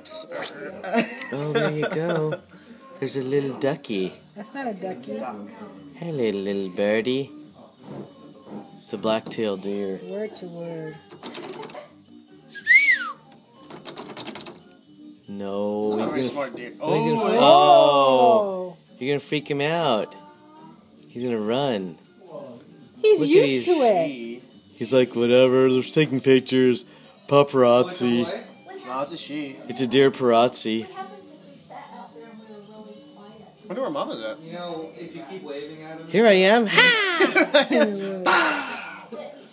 lips. Oh, there you go. There's a little ducky. That's not a ducky. Hello, little birdie. It's a black-tailed deer. Word to word. No, he's gonna. Smart deer. Oh, you're gonna freak him out. He's gonna run. He's Look at used to these- it. He's like, whatever. They're taking pictures. Paparazzi. No, it's a she. It's a deer paparazzi. What happens if we sat out there and we were really quiet? I wonder where Mama's at. You know, if you keep waving at him. Here I am. Ha!